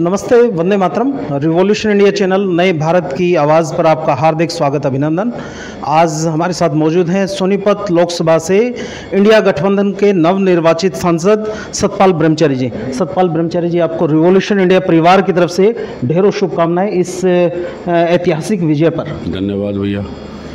नमस्ते, वंदे मातरम। रिवॉल्यूशन इंडिया चैनल नए भारत की आवाज़ पर आपका हार्दिक स्वागत, अभिनंदन। आज हमारे साथ मौजूद हैं सोनीपत लोकसभा से इंडिया गठबंधन के नवनिर्वाचित सांसद सतपाल ब्रह्मचारी जी। सतपाल ब्रह्मचारी जी, आपको रिवॉल्यूशन इंडिया परिवार की तरफ से ढेरों शुभकामनाएं इस ऐतिहासिक विजय पर। धन्यवाद भैया।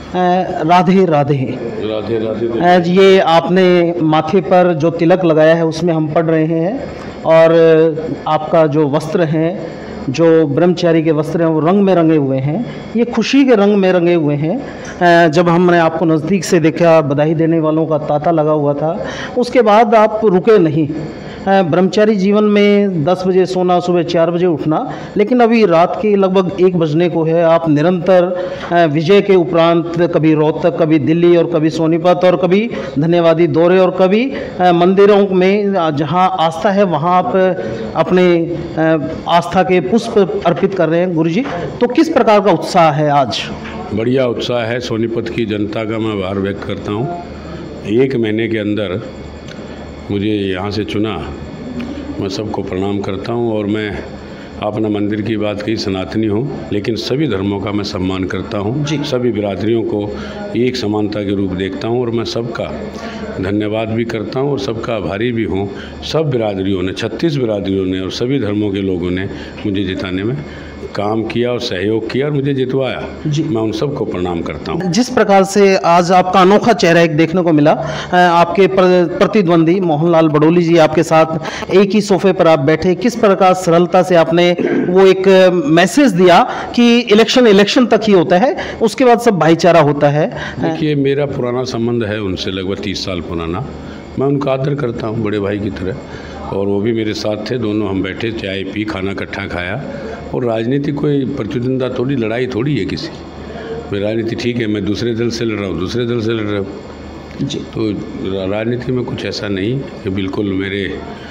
राधे राधे। राधे राधे। ये आपने माथे पर जो तिलक लगाया है उसमें हम पढ़ रहे हैं, और आपका जो वस्त्र हैं, जो ब्रह्मचारी के वस्त्र हैं, वो रंग में रंगे हुए हैं। ये खुशी के रंग में रंगे हुए हैं। जब हमने आपको नज़दीक से देखा, बधाई देने वालों का तांता लगा हुआ था, उसके बाद आप रुके नहीं। ब्रह्मचारी जीवन में 10 बजे सोना, सुबह 4 बजे उठना, लेकिन अभी रात के लगभग 1 बजने को है। आप निरंतर विजय के उपरांत कभी रोहतक, कभी दिल्ली और कभी सोनीपत और कभी धन्यवादी दौरे और कभी मंदिरों में जहां आस्था है वहां आप अपने आस्था के पुष्प अर्पित कर रहे हैं। गुरुजी, तो किस प्रकार का उत्साह है आज? बढ़िया उत्साह है। सोनीपत की जनता का मैं आभार व्यक्त करता हूँ। 1 महीने के अंदर मुझे यहाँ से चुना, मैं सबको प्रणाम करता हूँ। और मैं अपना मंदिर की बात कही, सनातनी हूँ, लेकिन सभी धर्मों का मैं सम्मान करता हूँ। सभी बिरादरियों को एक समानता के रूप देखता हूँ, और मैं सबका धन्यवाद भी करता हूँ और सबका आभारी भी हूँ। सब बिरादरियों ने, 36 बिरादरियों ने और सभी धर्मों के लोगों ने मुझे जिताने में काम किया और सहयोग किया और मुझे जितवाया। मैं उन सबको प्रणाम करता हूँ। जिस प्रकार से आज आपका अनोखा चेहरा एक देखने को मिला, आपके प्रतिद्वंदी मोहनलाल बडोली जी आपके साथ एक ही सोफे पर आप बैठे, किस प्रकार सरलता से आपने वो एक मैसेज दिया कि इलेक्शन तक ही होता है, उसके बाद सब भाईचारा होता है। देखिए, मेरा पुराना संबंध है उनसे, लगभग 30 साल पुराना। मैं उनका आदर करता हूँ बड़े भाई की तरह, और वो भी मेरे साथ थे। दोनों हम बैठे, चाय पी, खाना इकट्ठा खाया। और राजनीति कोई प्रतिद्वंदा थोड़ी, लड़ाई थोड़ी है किसी। मैं राजनीति ठीक है, मैं दूसरे दल से लड़ रहा हूँ, दूसरे दल से लड़ रहा हूँ जी। तो राजनीति में कुछ ऐसा नहीं कि बिल्कुल मेरे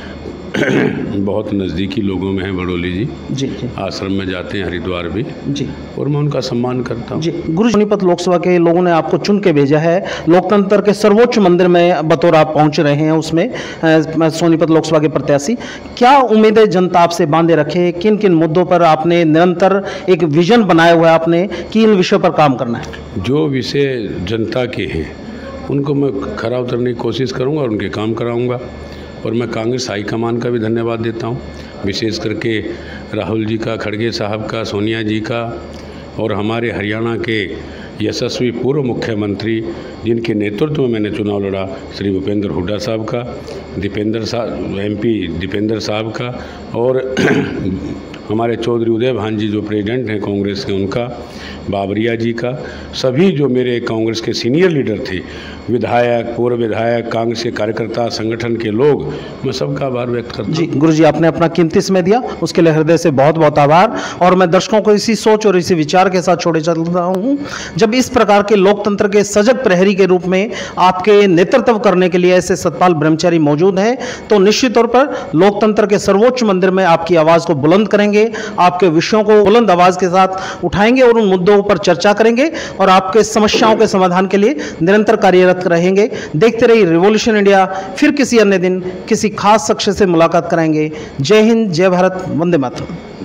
बहुत नज़दीकी लोगों में हैं बडोली जी। आश्रम में जाते हैं, हरिद्वार भी जी, और मैं उनका सम्मान करता हूँ जी। गुरु, सोनीपत लोकसभा के लोगों ने आपको चुन के भेजा है। लोकतंत्र के सर्वोच्च मंदिर में बतौर आप पहुँच रहे हैं, उसमें सोनीपत लोकसभा के प्रत्याशी। क्या उम्मीदें जनता आपसे बांधे रखे? किन किन मुद्दों पर आपने निरंतर एक विजन बनाया हुआ है आपने कि इन विषयों पर काम करना है? जो विषय जनता के हैं उनको मैं खरा उतरने की कोशिश करूँगा और उनके काम कराऊँगा। और मैं कांग्रेस हाईकमान का भी धन्यवाद देता हूँ, विशेष करके राहुल जी का, खड़गे साहब का, सोनिया जी का, और हमारे हरियाणा के यशस्वी पूर्व मुख्यमंत्री जिनके नेतृत्व में मैंने चुनाव लड़ा, श्री भूपेंद्र हुड्डा साहब का, दीपेंद्र साहब MP दीपेंद्र साहब का, और हमारे चौधरी उदय भान जी जो प्रेसिडेंट हैं कांग्रेस के, उनका, बाबरिया जी का, सभी जो मेरे कांग्रेस के सीनियर लीडर थे, विधायक, पूर्व विधायक, कांग्रेस के कार्यकर्ता, संगठन के लोग, मैं सबका आभार व्यक्त करता हूँ जी। गुरुजी, आपने अपना कीमती समय दिया, उसके लिए हृदय से बहुत बहुत आभार। और मैं दर्शकों को इसी सोच और इसी विचार के साथ छोड़े चल रहा हूँ। जब इस प्रकार के लोकतंत्र के सजग प्रहरी के रूप में आपके नेतृत्व करने के लिए ऐसे सतपाल ब्रह्मचारी मौजूद हैं, तो निश्चित तौर पर लोकतंत्र के सर्वोच्च मंदिर में आपकी आवाज़ को बुलंद करेंगे, आपके विषयों को बुलंद आवाज़ के साथ उठाएंगे और उन मुद्दों पर चर्चा करेंगे और आपके समस्याओं के समाधान के लिए निरंतर कार्यरत रहेंगे। देखते रहिए रिवॉल्यूशन इंडिया। फिर किसी अन्य दिन किसी खास शख्स से मुलाकात कराएंगे। जय हिंद, जय भारत, वंदे मातरम।